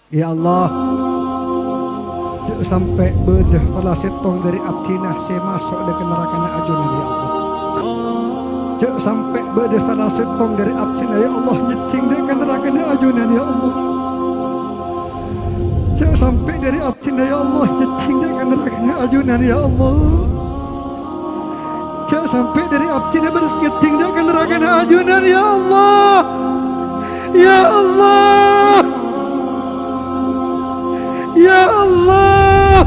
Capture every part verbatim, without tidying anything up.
Ya Allah, sampai bedah setelah setong dari abdinah saya masuk ke neraka nak ajunan ya Allah. Cek sampai bedah setelah setong dari abdinah ya Allah nyeting ke neraka nak ajunan ya Allah. Cek sampai dari abdinah ya Allah nyeting ke neraka nak ajunan ya Allah. Cek sampai dari abdinah beres nyeting ke neraka nak ajunan ya Allah. Ya Allah, ya Allah,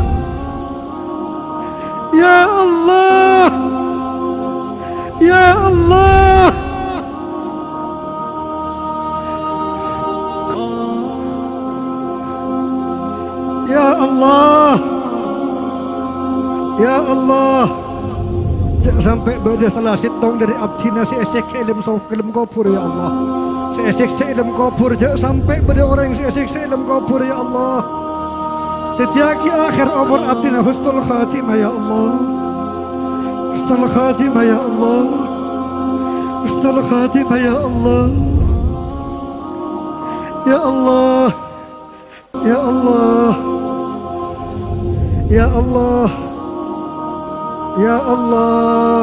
ya Allah, ya Allah, ya Allah, ya Allah. Sampai berada salah sitong dari abdina si esek ilm so ilm kafur ya Allah. Si esek ilm kafur sampai berada orang si esek ilm kafur ya Allah. Setiap akhir umur abdina husnul khatimah ya Allah. Husnul khatimah ya Allah. Husnul khatimah ya Allah. Ya Allah. Ya Allah. Ya Allah. Ya Allah,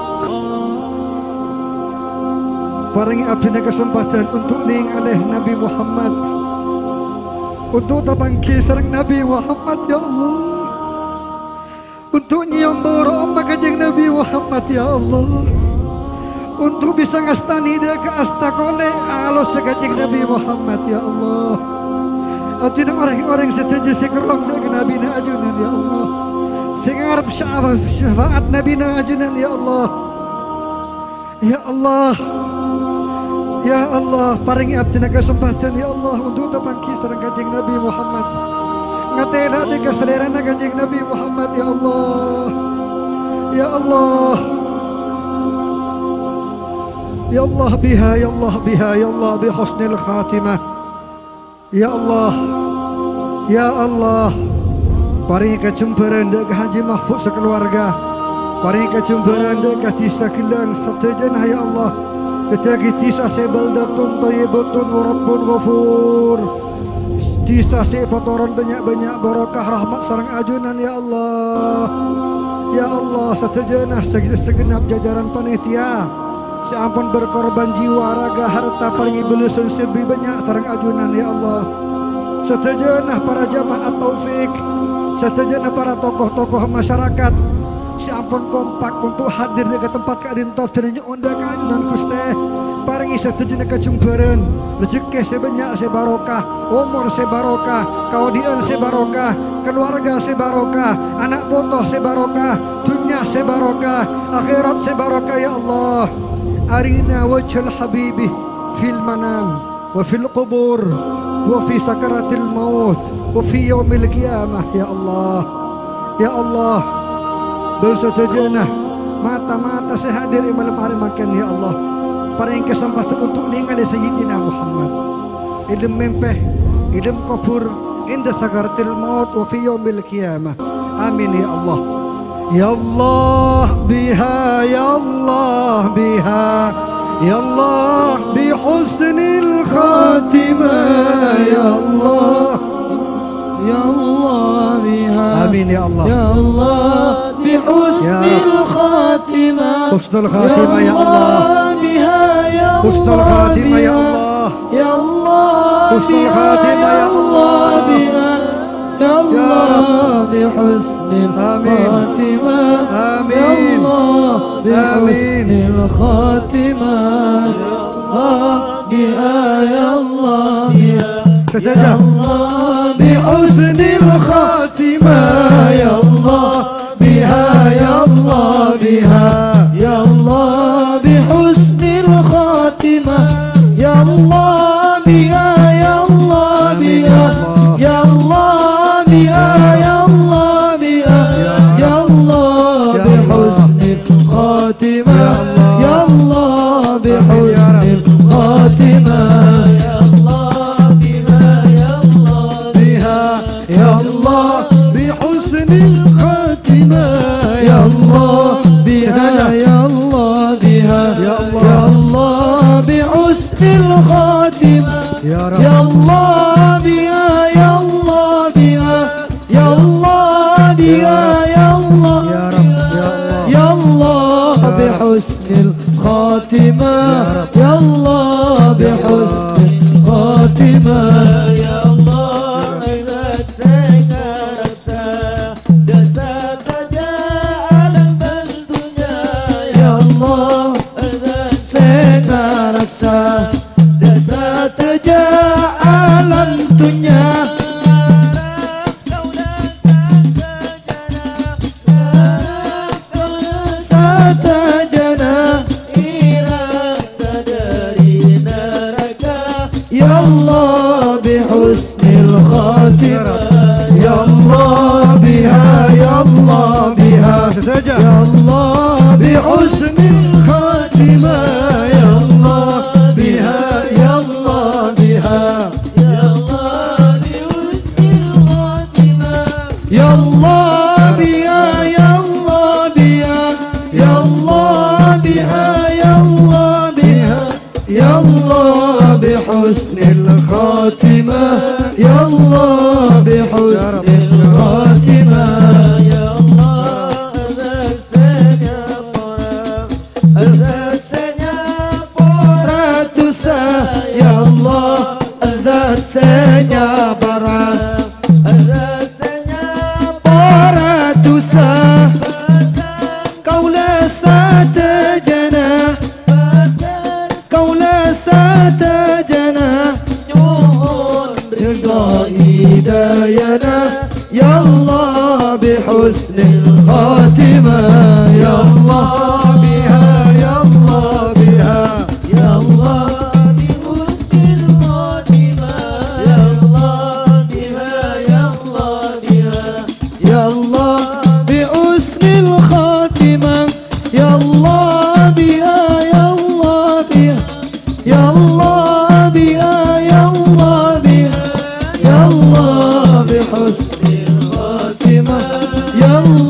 paringi abdina kesempatan untuk ningalih Nabi Muhammad, untuk tabangki sareng Nabi Muhammad ya Allah, untuk nyium bau amma kajeng Nabi Muhammad ya Allah, untuk bisa ngastani dia ke astakole alos sekajeng Nabi Muhammad ya Allah. Abdina orang-orang setuju sekerong dengan Nabi na ajunan ya Allah. Sengarap syafaat Nabi na ajunan ya Allah. Ya Allah, ya Allah, paringi abdina kesempatan ya Allah untuk tabangki sareng kanjeng Nabi Muhammad. Ngatela di keselerana kanjeng Nabi Muhammad ya Allah. Ya Allah, ya Allah biha, ya Allah biha, ya Allah bi husnil khatimah. Ya Allah, ya Allah, paringi kecemburan dek Haji Mahfud sekeluarga, paringi kecemburan dek Tisa Kilang setejenah ya Allah. Kecagi Tisa sebaldatun tayyibatun wa rabbun ghafur. Tisa sepatoran banyak-banyak barokah rahmat sareng ajunan ya Allah. Ya Allah setejenah segenap jajaran panitia. Seampun berkorban jiwa raga harta paringi belesun lebih banyak sareng ajunan ya Allah. Setejenah para jamaah taufik, setejenah para tokoh-tokoh masyarakat, seampun kompak untuk hadir di tempat keadaan top dan undangan dan kuste. Paringi setejenah kecumbaran, rezeki sebanyak sebarokah, umur sebarokah, kaudian sebarokah, keluarga sebarokah, anak putuh sebarokah, dunia sebarokah, akhirat sebarokah ya Allah. Arina wajhal habibi fil manam wa fil qubur wa fi sakaratil maut wa fi yaumil qiyamah ya Allah. Ya Allah, bersetujuanah mata-mata saya hadir di malam hari makan ya Allah. Paring kesempatan untuk ningali Sayyidina Muhammad. Ilm mempeh, ilm kubur, inda sakaratil maut wa fi yaumil qiyamah. Amin ya Allah. Ya Allah biha, ya Allah biha, ya Allah bi husnil khatimah ya Allah. Ya Allah biha, amin ya Allah. Ya Allah bi husnil khatimah, husnul khatimah ya Allah. Biha ya Allah, husnul khatimah ya Allah. Ya Allah husnul khatimah ya Allah. Ya Allah bi husnil khatimah, amin. Ya Allah bi husnil khatimah, ya Allah biha, ya Allah biha, ya Allah bi husnil khatimah, ya Allah biha, ya Allah biha, ya Allah bi husnil khatimah, ya Allah biha, ya Allah biha, ya Allah biha, ya Allah biha, ya Allah bi husnil khatimah, ya Allah bi husnil khatimah, ya Allah biha, ya Allah biha, ya Allah bi husnil khatimah, ya Allah biha, ya Allah biha, ya Allah bi husnil khatimah, ya Allah biha, ya الخاتمة يا الله بحسن الخاتمة يا الله إذا سكرت دست جاء الدنيا يا الله إذا سكرت دست جاء الدنيا يا الله بحسن الخاتمة يا الله بها يا الله بها يا الله بحسن الخاتمة يا الله بها يا الله بها يا الله بحسن الخاتمة يا الله بها يا الله بها يا الله بها يا الله بها يا الله بحسن الخاتمة يا الله بحسن الخاتمة يا الله ذا سنة ذا سنة فراتسا يا الله ذا سنة برا ذا سنة فراتسا قولا ساتجنا قولا ساتجنا هداينا يا الله بحسن الخاتمة يا الله بها يا الله بها يا الله بحسن الخاتمة يا الله بها يا الله بها يا الله بحسن الخاتمة يا الله بها يا الله بها يا الله بها يا الله بها يا الله بحسن الخاتمة يا الله